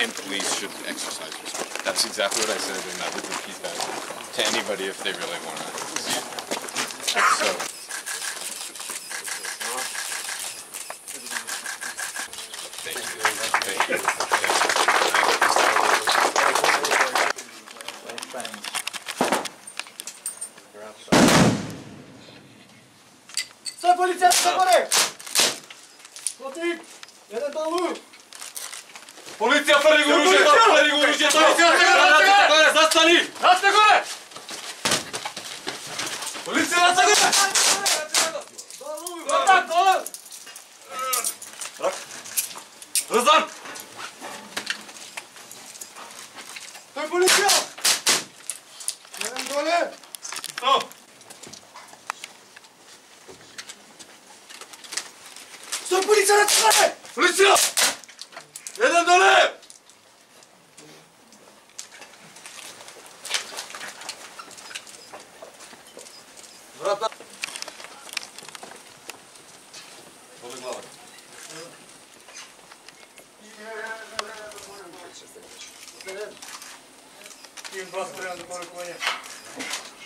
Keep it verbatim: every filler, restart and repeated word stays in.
and police should exercise respect. That's exactly what I said, and I would repeat that to anybody if they really want to see it. So. Thank you. Thank you. Stai poliția, stai! Protiv! Jedan dolu! Policija, prvi oružje, prvi oružje, to je! Radite gore, zastani! Radite gore! Policija, radite gore! Kontakt, dole! Rızan! To je policija! Jedan dole! To! Stai poliția, radite gore! Policija! Jedan dole! Vrata! Dole glava. Tim dva spremam da porukovanje.